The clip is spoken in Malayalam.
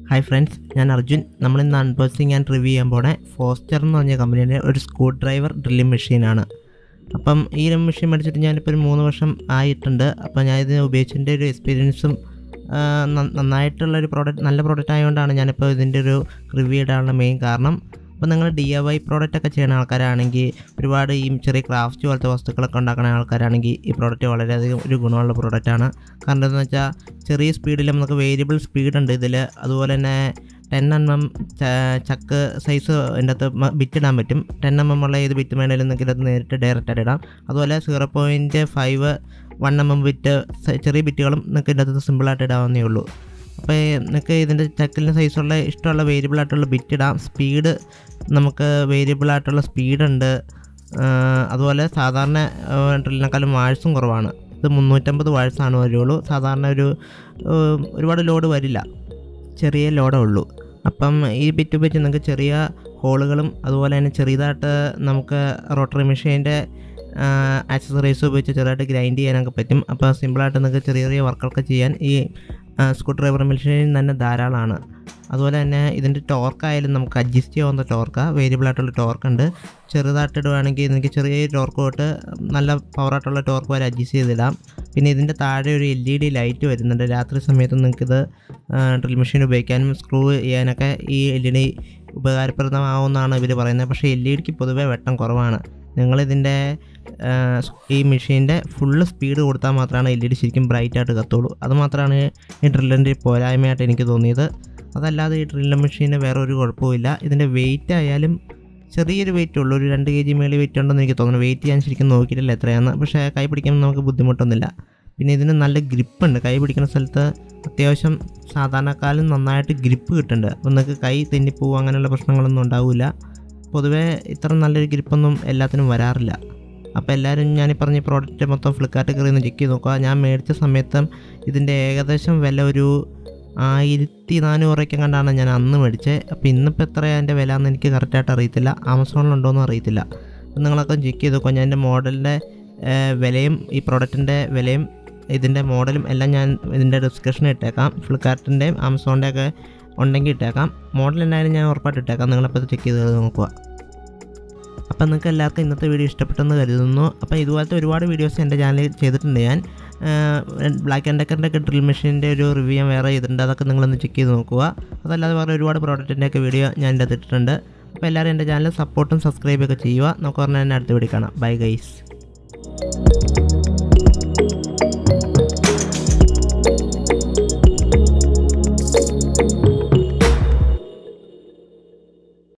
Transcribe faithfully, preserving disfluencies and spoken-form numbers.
ഹായ് ഫ്രണ്ട്സ്, ഞാൻ അർജുൻ. നമ്മളിന്ന് അൺബോക്സിങ് ആൻഡ് റിവ്യൂ ചെയ്യാൻ പോണേ ഫോസ്റ്റർ എന്ന് പറഞ്ഞ കമ്പനിയുടെ ഒരു സ്ക്രൂ ഡ്രൈവർ ഡ്രില്ലിംഗ് മെഷീനാണ്. അപ്പം ഈ മെഷീൻ മേടിച്ചിട്ട് ഞാനിപ്പോൾ ഒരു മൂന്ന് വർഷം ആയിട്ടുണ്ട്. അപ്പോൾ ഞാൻ ഇത് ഉപയോഗിച്ചതിൻ്റെ ഒരു എക്സ്പീരിയൻസും നന്നായിട്ടുള്ളൊരു പ്രോഡക്റ്റ് നല്ല പ്രോഡക്റ്റ് ആയതുകൊണ്ടാണ് ഞാനിപ്പോൾ ഇതിൻ്റെ ഒരു റിവ്യൂ ഇടാനുള്ള മെയിൻ കാരണം. അപ്പോൾ നിങ്ങൾ ഡി ഐ വൈ പ്രോഡക്റ്റൊക്കെ ചെയ്യുന്ന ആൾക്കാരാണെങ്കിൽ, ഒരുപാട് ഈ ചെറിയ ക്രാഫ്റ്റ് പോലത്തെ വസ്തുക്കളൊക്കെ ഉണ്ടാക്കുന്ന ആൾക്കാരാണെങ്കിൽ ഈ പ്രോഡക്റ്റ് വളരെയധികം ഒരു ഗുണമുള്ള പ്രോഡക്റ്റാണ്. കാരണം എന്താണെന്ന് വെച്ചാൽ ചെറിയ സ്പീഡിൽ നമുക്ക് വേരിയബിൾ സ്പീഡുണ്ട് ഇതിൽ. അതുപോലെ തന്നെ ten M M chuck size ഇതിൻ്റെ അകത്ത് ബിറ്റിടാൻ പറ്റും. ടെൻ എം എം ഉള്ള ഏത് ബിറ്റ് വേണമെങ്കിലും നിങ്ങൾക്ക് ഇതിനകത്ത് നേരിട്ട് ഡയറക്റ്റായിട്ട് ഇടാം. അതുപോലെ zero point five one M M bit ചെറിയ ബിറ്റുകളും നിങ്ങൾക്ക് ഇതിൻ്റെ അകത്ത് സിമ്പിളായിട്ട് ഇടാവുന്നേ ഉള്ളൂ. അപ്പോൾ നിങ്ങൾക്ക് ഇതിൻ്റെ ചക്കിലിന് സൈസുള്ള ഇഷ്ടമുള്ള വേരിയബിളായിട്ടുള്ള ബിറ്റ് ഇടാം. സ്പീഡ് നമുക്ക് വേരിയബിളായിട്ടുള്ള സ്പീഡുണ്ട്. അതുപോലെ സാധാരണ ഡ്രില്ലിനേക്കാളും വാഴ്സും കുറവാണ്. ഇത് മുന്നൂറ്റമ്പത് വാഴ്സാണ് വരുള്ളൂ. സാധാരണ ഒരു ഒരുപാട് ലോഡ് വരില്ല, ചെറിയ ലോഡേ ഉള്ളൂ. അപ്പം ഈ ബിറ്റ് ഉപയോഗിച്ച് നിങ്ങൾക്ക് ചെറിയ ഹോളുകളും അതുപോലെ തന്നെ ചെറിയതായിട്ട് നമുക്ക് റോട്ടറി മെഷീൻ്റെ ആക്സസറീസ് ഉപയോഗിച്ച് ചെറുതായിട്ട് ഗ്രൈൻഡ് ചെയ്യാനൊക്കെ പറ്റും. അപ്പോൾ സിമ്പിളായിട്ട് നിങ്ങൾക്ക് ചെറിയ ചെറിയ വർക്കൊക്കെ ചെയ്യാൻ ഈ സ്ക്രൂ ഡ്രൈവർ മെഷീൻ തന്നെ ധാരാളമാണ്. അതുപോലെ തന്നെ ഇതിൻ്റെ ടോർക്കായാലും നമുക്ക് അഡ്ജസ്റ്റ് ചെയ്യാവുന്ന ടോർക്കാണ്, വേരിയബിളായിട്ടുള്ള ടോർക്കുണ്ട്. ചെറുതായിട്ട് ഇടുകയാണെങ്കിൽ നിങ്ങൾക്ക് ചെറിയ ടോർക്ക് തൊട്ട് നല്ല പവറായിട്ടുള്ള ടോർക്ക് വരെ അഡ്ജസ്റ്റ് ചെയ്തിടാം. പിന്നെ ഇതിൻ്റെ താഴെ ഒരു എൽ ഇ ഡി ലൈറ്റ് വരുന്നുണ്ട്. രാത്രി സമയത്ത് നിങ്ങൾക്കിത് ഡ്രിൽ മെഷീൻ ഉപയോഗിക്കാനും സ്ക്രൂ ചെയ്യാനൊക്കെ ഈ എൽ ഇ ഡി ഉപകാരപ്രദമാവുമെന്നാണ് ഇവർ പറയുന്നത്. പക്ഷേ എൽ ഇ ഡിക്ക് പൊതുവേ വെട്ടം കുറവാണ്. നിങ്ങളിതിൻ്റെ ഈ മെഷീൻ്റെ ഫുള്ള് സ്പീഡ് കൊടുത്താൽ മാത്രമാണ് എൽ ഇ ഡി ശരിക്കും ബ്രൈറ്റായിട്ട് കത്തുള്ളൂ. അതുമാത്രമാണ് ഈ ഡ്രില്ലിൻ്റെ പോരായ്മയായിട്ട് എനിക്ക് തോന്നിയത്. അതല്ലാതെ ഈ ഡ്രില്ലിംഗ് മെഷീന് വേറെ ഒരു കുഴപ്പമില്ല. ഇതിൻ്റെ വെയിറ്റ് ആയാലും ചെറിയൊരു വെയിറ്റ് ഉള്ളൂ, ഒരു രണ്ട് കെ ജി മേളിൽ വെയിറ്റ് ഉണ്ടെന്ന് എനിക്ക് തോന്നുന്നു. വെയിറ്റ് ഞാൻ ശരിക്കും നോക്കിയിട്ടില്ല എത്രയാണെന്ന്. പക്ഷേ കൈ പിടിക്കാൻ നമുക്ക് ബുദ്ധിമുട്ടൊന്നുമില്ല. പിന്നെ ഇതിന് നല്ല ഗ്രിപ്പുണ്ട്. കൈ പിടിക്കുന്ന സ്ഥലത്ത് അത്യാവശ്യം സാധാരണക്കാലം നന്നായിട്ട് ഗ്രിപ്പ് കിട്ടുന്നുണ്ട്. അപ്പോൾ നിങ്ങൾക്ക് കൈ തെന്നിപ്പോവും, അങ്ങനെയുള്ള പ്രശ്നങ്ങളൊന്നും ഉണ്ടാവില്ല. പൊതുവേ ഇത്ര നല്ലൊരു ഗ്രിപ്പൊന്നും എല്ലാത്തിനും വരാറില്ല. അപ്പോൾ എല്ലാവരും ഞാൻ ഈ പറഞ്ഞ പ്രോഡക്റ്റ് മൊത്തം ഫ്ലിപ്കാർട്ട് കയറി ഒന്ന് ചെക്ക് ചെയ്ത് നോക്കുക. ഞാൻ മേടിച്ച സമയത്തും ഇതിൻ്റെ ഏകദേശം വില ഒരു ആയിരത്തി നാനൂറൊക്കെ കണ്ടാണ് ഞാൻ അന്ന് മേടിച്ചത്. അപ്പോൾ ഇന്നിപ്പോൾ എത്രയാണ് അതിൻ്റെ വില എന്ന് എനിക്ക് കറക്റ്റായിട്ട് അറിയത്തില്ല. ആമസോണിലുണ്ടോയെന്നും അറിയത്തില്ല. അപ്പം നിങ്ങളൊക്കെ ചെക്ക് ചെയ്ത് നോക്കുക. ഞാൻ എൻ്റെ മോഡലിൻ്റെ വിലയും ഈ പ്രോഡക്റ്റിൻ്റെ വിലയും ഇതിൻ്റെ മോഡലും എല്ലാം ഞാൻ ഇതിൻ്റെ ഡിസ്ക്രിപ്ഷനിൽ ഇട്ടേക്കാം. ഫ്ലിപ്കാർട്ടിൻ്റെയും ആമസോണിൻ്റെ ഒക്കെ ഉണ്ടെങ്കിൽ ഇട്ടേക്കാം. മോഡൽ എന്നായാലും ഞാൻ ഉറപ്പായിട്ട് ഇട്ടേക്കാം. നിങ്ങളപ്പോൾ ഇത് ചെക്ക് ചെയ്ത് നോക്കുക. അപ്പം നിങ്ങൾക്ക് എല്ലാവർക്കും ഇന്നത്തെ വീഡിയോ ഇഷ്ടപ്പെട്ടെന്ന് കരുതുന്നു. അപ്പോൾ ഇതുപോലത്തെ ഒരുപാട് വീഡിയോസ് എൻ്റെ ചാനലിൽ ചെയ്തിട്ടുണ്ട്. ഞാൻ ബ്ലാക്ക് ആൻഡ് ഡെക്കറിൻ്റെ ഒക്കെ ഡ്രിൽ മെഷീൻ്റെ ഒരു റിവ്യൂ ഞാൻ വേറെ ചെയ്തിട്ടുണ്ട്. അതൊക്കെ നിങ്ങളൊന്ന് ചെക്ക് ചെയ്ത് നോക്കുക. അതല്ലാതെ വേറെ ഒരുപാട് പ്രോഡക്റ്റിൻ്റെ ഒക്കെ വീഡിയോ ഞാൻ എൻ്റെ അത് ഇട്ടിട്ടുണ്ട്. അപ്പോൾ എല്ലാവരും എൻ്റെ ചാനൽ സപ്പോർട്ടും സബ്സ്ക്രൈബൊക്കെ ചെയ്യുക. നമുക്ക് പറഞ്ഞാൽ തന്നെ അടുത്ത വീഡിയോ കാണാം. Bye guys.